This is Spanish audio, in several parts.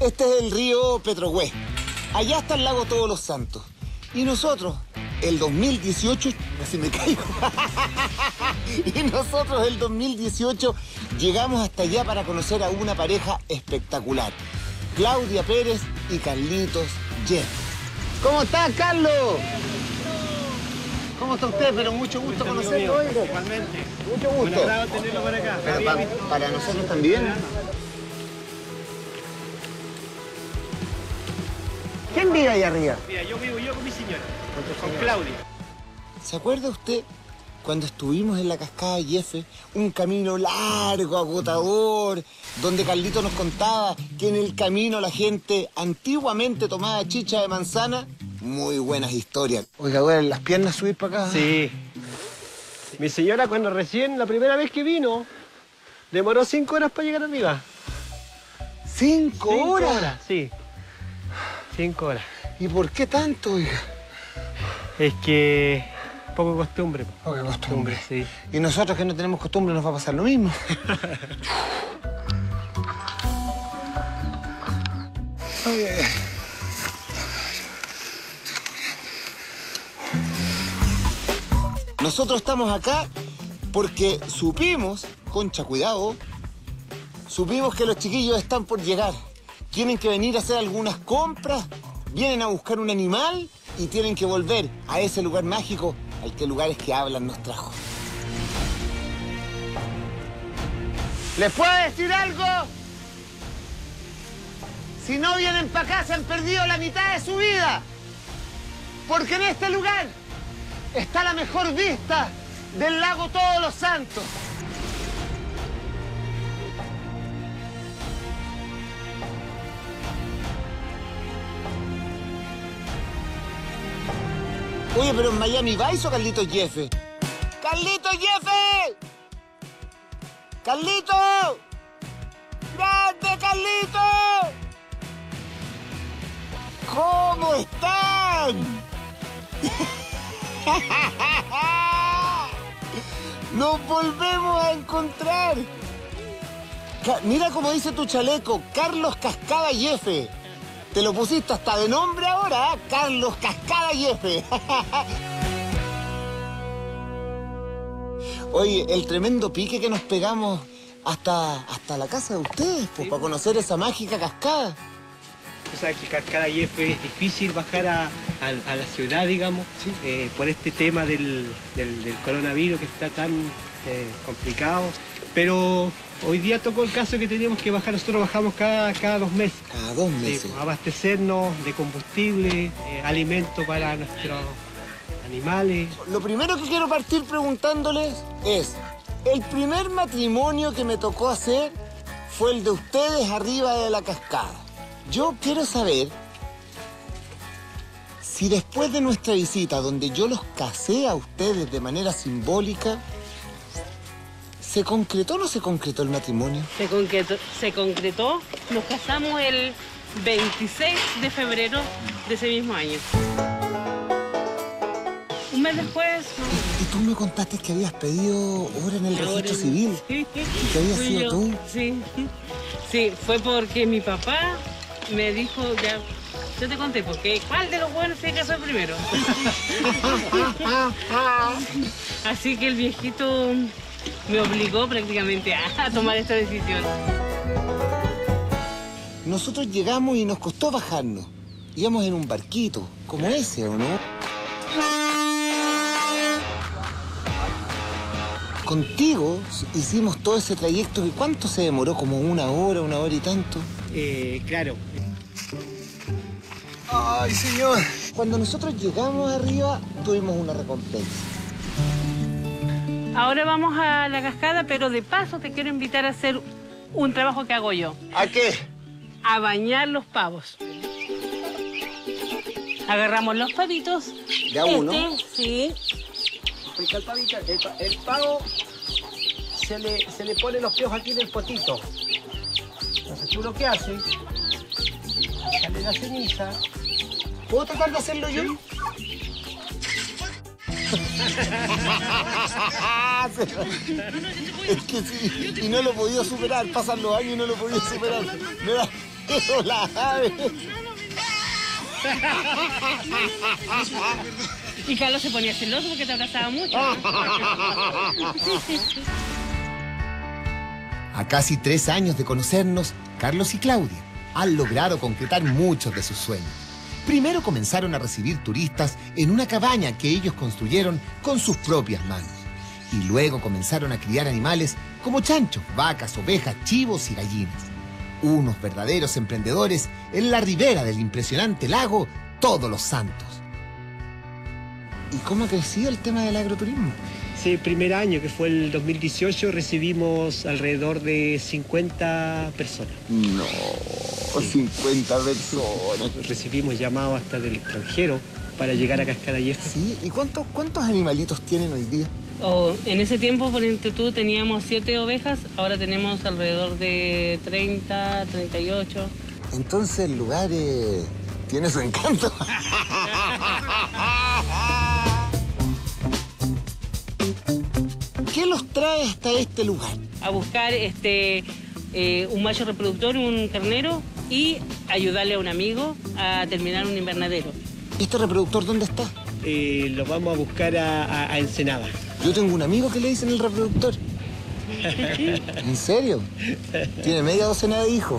Este es el río Petrohue. Allá está el lago Todos los Santos. Y nosotros, el 2018, casi me caigo. Y nosotros, el 2018, llegamos hasta allá para conocer a una pareja espectacular. Claudia Pérez y Carlitos Jeff. ¿Cómo está, Carlos? ¿Cómo está usted? Pero mucho gusto conocerlo, oiga. Igualmente. Mucho gusto. Un agrado tenerlo por acá. Pero para nosotros también. ¿Quién vive ahí arriba? Mira, yo vivo con mi señora, con Claudia. ¿Se acuerda usted cuando estuvimos en la cascada Yefe? Un camino largo, agotador, donde Carlito nos contaba que en el camino la gente antiguamente tomaba chicha de manzana. Muy buenas historias. Oiga, ¿duelen las piernas subir para acá? Sí. Mi señora cuando recién, la primera vez que vino, demoró 5 horas para llegar arriba. ¿5 horas? Sí. 5 horas. ¿Y por qué tanto, oiga? Es que poco costumbre. Poca costumbre. Sí. Y nosotros que no tenemos costumbre nos va a pasar lo mismo. Nosotros estamos acá porque supimos, concha, cuidado, supimos que los chiquillos están por llegar. Tienen que venir a hacer algunas compras, vienen a buscar un animal y tienen que volver a ese lugar mágico al que Lugares que Hablan nos trajo. ¿Les puedo decir algo? Si no vienen para acá, se han perdido la mitad de su vida. Porque en este lugar está la mejor vista del lago Todos los Santos. Oye, pero en Miami Vice o Carlitos Jefe. ¡Carlitos Jefe! ¡Carlito! ¡Grande, Carlito! ¿Cómo están? ¡Nos volvemos a encontrar! Mira cómo dice tu chaleco, Carlos Cascada Jefe. Te lo pusiste hasta de nombre ahora, ¿eh? Carlos Cascada Jefe. Oye, el tremendo pique que nos pegamos hasta la casa de ustedes, pues, sí, para conocer esa mágica cascada. Tú sabes que Cascada Yefe es difícil bajar a la ciudad, digamos, sí, por este tema del coronavirus que está tan complicado. Pero hoy día tocó el caso que teníamos que bajar. Nosotros bajamos cada 2 meses. Cada 2 meses. Sí, abastecernos de combustible, alimento para nuestros animales. Lo primero que quiero partir preguntándoles es, el primer matrimonio que me tocó hacer fue el de ustedes arriba de la cascada. Yo quiero saber si después de nuestra visita, donde yo los casé a ustedes de manera simbólica, ¿se concretó o no se concretó el matrimonio? Se concretó. Nos casamos el 26 de febrero de ese mismo año. Un mes después... Y tú me contaste que habías pedido hora en el registro civil. Sí, ¿Y que había sido tú? Sí. Sí, fue porque mi papá me dijo, ya, yo te conté, porque ¿cuál de los buenos se casó primero? Así que el viejito me obligó prácticamente a tomar esta decisión. Nosotros llegamos y nos costó bajarnos. Íbamos en un barquito, como ese, ¿o no? Contigo hicimos todo ese trayecto. ¿Y cuánto se demoró? ¿Como una hora y tanto? Claro. ¡Ay, señor! Cuando nosotros llegamos arriba, tuvimos una recompensa. Ahora vamos a la cascada, pero de paso te quiero invitar a hacer un trabajo que hago yo. ¿A qué? A bañar los pavos. Agarramos los pavitos. ¿De a uno? Sí. Porque el pavo se le pone los piojos aquí en el potito. Entonces tú lo que haces, sale la ceniza. ¿Puedo tratar de hacerlo yo? Es que sí, y no lo he podido superar. Pasan los años y no lo he podido superar. Pero la ave. Y Carlos se ponía celoso porque te abrazaba mucho. A casi 3 años de conocernos, Carlos y Claudia han logrado concretar muchos de sus sueños. Primero comenzaron a recibir turistas en una cabaña que ellos construyeron con sus propias manos. Y luego comenzaron a criar animales como chanchos, vacas, ovejas, chivos y gallinas. Unos verdaderos emprendedores en la ribera del impresionante lago Todos los Santos. ¿Y cómo ha crecido el tema del agroturismo? Sí, el primer año, que fue el 2018, recibimos alrededor de 50 personas. No, 50 personas. Recibimos llamados hasta del extranjero para llegar a Cascada Yespe. Sí, ¿y cuántos animalitos tienen hoy día? En ese tiempo, por ejemplo, teníamos 7 ovejas, ahora tenemos alrededor de 30, 38. Entonces el lugar tiene su encanto. ¿Qué los trae hasta este lugar? A buscar un macho reproductor, un carnero, y ayudarle a un amigo a terminar un invernadero. ¿Este reproductor dónde está? Lo vamos a buscar a Ensenada. Yo tengo un amigo que le dicen el reproductor. ¿En serio? Tiene media docena de hijos.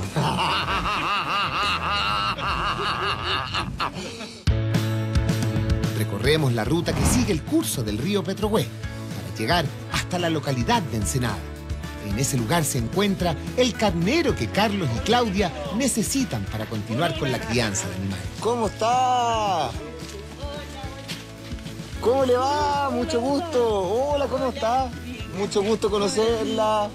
Recorremos la ruta que sigue el curso del río Petrohue para llegar hasta la localidad de Ensenada. En ese lugar se encuentra el carnero que Carlos y Claudia necesitan para continuar con la crianza de animales. ¿Cómo está? ¿Cómo le va? Mucho gusto. Hola, ¿cómo está? Mucho gusto conocerla.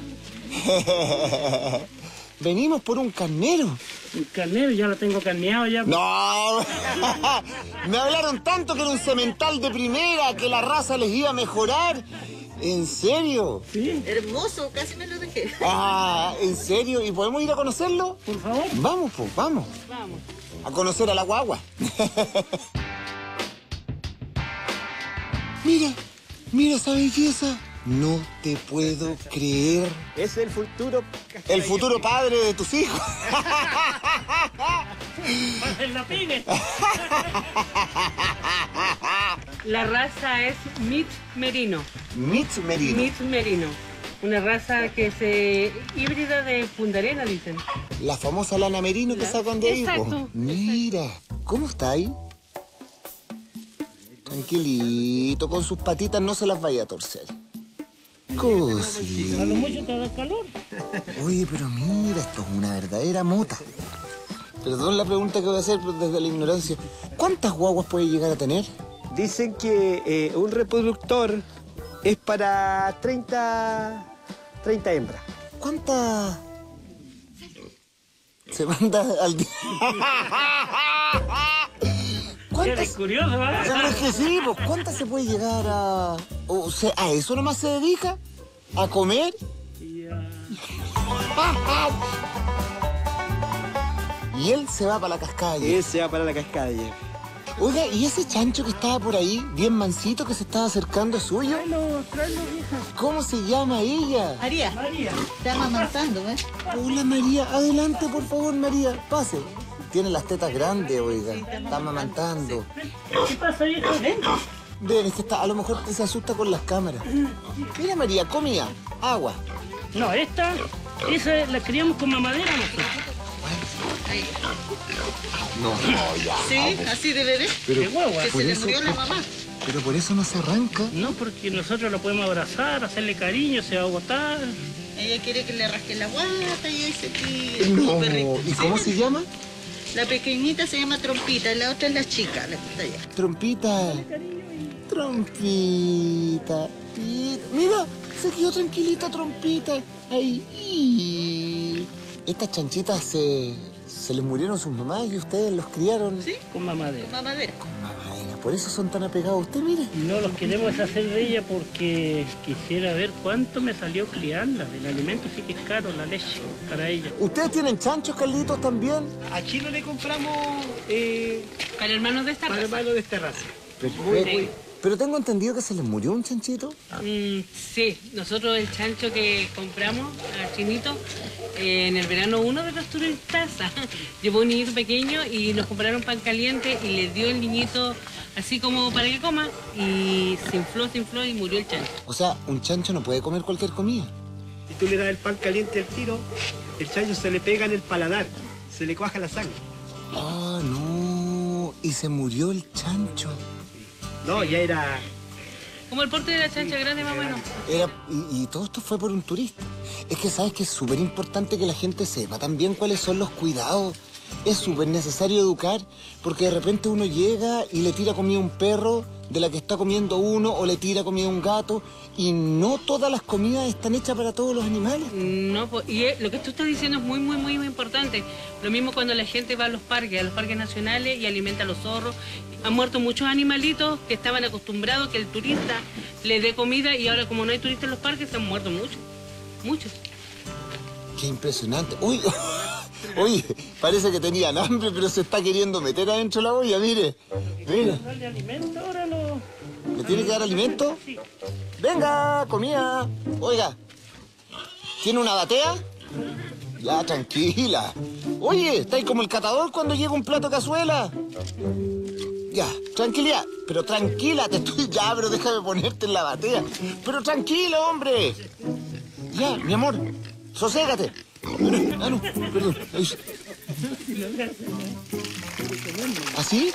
Venimos por un carnero. Un carnero, ya lo tengo carneado ya. No, me hablaron tanto que era un semental de primera, que la raza les iba a mejorar. ¿En serio? Sí. Hermoso, casi me lo dejé. Ah, ¿en serio? ¿Y podemos ir a conocerlo? Por favor. Vamos, pues, vamos. Vamos. A conocer a la guagua. Mira esa belleza. No te puedo creer. Es el futuro. El futuro padre de tus hijos. En la pine. La raza es Mitch Merino. Mitch Merino. Mitch Merino. Una raza que es híbrida de Punta Arenas, dicen. La famosa lana merino que sacan de ahí. po. Exacto. Mira, ¿cómo está ahí? Tranquilito, con sus patitas no se las vaya a torcer. A lo Cosi. mucho te da calor. Oye, pero mira, esto es una verdadera mota. Perdón la pregunta que voy a hacer desde la ignorancia. ¿Cuántas guaguas puede llegar a tener? Dicen que un reproductor es para 30 hembras. ¿Cuántas se manda al día? Eres ¿Cuántas? curioso, ¿verdad? Pero es que sí, pues, ¿cuántas se puede llegar a...? O sea, ¿a eso nomás se dedica? ¿A comer? Y él se va para la cascada. Ese va para la Cascada Yespe. Oiga, ¿y ese chancho que estaba por ahí, bien mansito, que se estaba acercando, es suyo? Tráelo, hija. ¿Cómo se llama ella? María, María. está amamantando, ¿ves? Hola, María. Adelante, por favor, María. Pase. Tiene las tetas grandes, oiga. Está amamantando. ¿Qué pasa, hija? Ven, es que a lo mejor se asusta con las cámaras. Mira, María, comida, agua. No, esa la criamos con mamadera nosotros. No, ya. Sí, así de bebé. Pero, De guagua. Que por se le eso- murió la mamá. pero por eso no se arranca. No, porque nosotros lo podemos abrazar, hacerle cariño, se va a botar. Ella quiere que le rasque la guata y ahí se tira. No, Súper rico. ¿y cómo se llama? La pequeñita se llama Trompita y la otra es la chica, la que está allá. Trompita. Trompita. Mira, se quedó tranquilita, Trompita. Ahí. Estas chanchitas se les murieron sus mamás y ustedes los criaron. ¿Sí? Con mamadera. Mamadera. Mamadera, por eso son tan apegados a usted, mire. No los queremos hacer de ella porque quisiera ver cuánto me salió criarla. El alimento sí que es caro, la leche para ella. ¿Ustedes tienen chanchos, Carlitos, también? A Chino le compramos Para hermanos de esta para raza. hermano de esta raza. Perfecto. Pero tengo entendido que se les murió un chanchito. Sí, nosotros el chancho que compramos al chinito, en el verano uno de los turistas llevó un niñito pequeño y nos compraron pan caliente y le dio el niñito así como para que coma y se infló y murió el chancho. O sea, un chancho no puede comer cualquier comida. Si tú le das el pan caliente al tiro, el chancho se le pega en el paladar, se le cuaja la sangre. Ah, no. Y se murió el chancho. No, ya era... Como el porte de la chancha grande más o menos. Y todo esto fue por un turista. Es que sabes que es súper importante que la gente sepa también cuáles son los cuidados. Es súper necesario educar, porque de repente uno llega y le tira comida a un perro de la que está comiendo uno, o le tira comida a un gato, y no todas las comidas están hechas para todos los animales. No, y lo que tú estás diciendo es muy importante. Lo mismo cuando la gente va a los parques nacionales y alimenta a los zorros. Han muerto muchos animalitos que estaban acostumbrados a que el turista les dé comida y ahora como no hay turistas en los parques, se han muerto muchos. Qué impresionante. Uy, oye, parece que tenían hambre, pero se está queriendo meter adentro de la olla, mire. Mira. ¿Darle alimento ahora lo...? ¿Le tiene que dar alimento? Sí. Venga, comida. Oiga, ¿tiene una batea? Ya, tranquila. Oye, estáis como el catador cuando llega un plato de cazuela. Ya, tranquilidad. Pero tranquila, te estoy... Ya, pero déjame ponerte en la batea. Pero tranquilo, hombre. Ya, mi amor, soségate. Ah, no, perdón. ¿Así?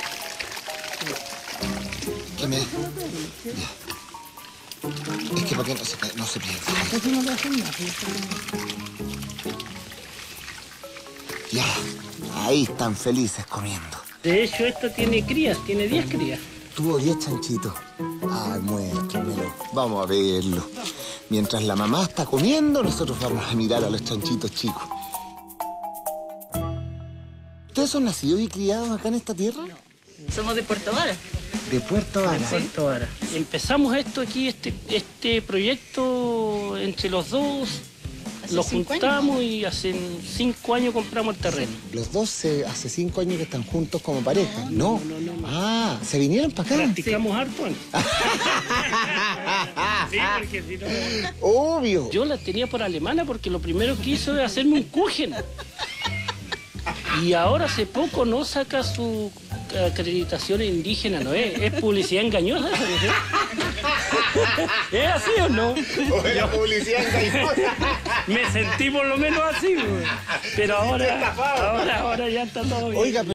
Que me... Ya. Es que para que no se pierda. Ya, ahí están felices comiendo. De hecho, esto tiene crías, tiene 10 crías. Tuvo 10 chanchitos. Ay, muéstramelo. Vamos a verlo. Mientras la mamá está comiendo, nosotros vamos a mirar a los chanchitos chicos. ¿Ustedes son nacidos y criados acá en esta tierra? Somos de Puerto Vara. De Puerto Vara. Puerto Vara. Empezamos esto aquí, este proyecto entre los dos. ¿Hace Lo 5 años? juntamos y hace 5 años compramos el terreno. Los dos hace 5 años que están juntos como pareja. No. Ah, ¿se vinieron para acá? Practicamos harto antes. Sí, porque si no... Obvio. Yo la tenía por alemana porque lo primero que hizo es hacerme un kuchen. Y ahora hace poco no saca su acreditación indígena, ¿no es? Es publicidad engañosa. ¿No? ¿Es así o no? La publicidad engañosa. Me sentí por lo menos así, güey. Pero ahora ya está todo bien. Oiga,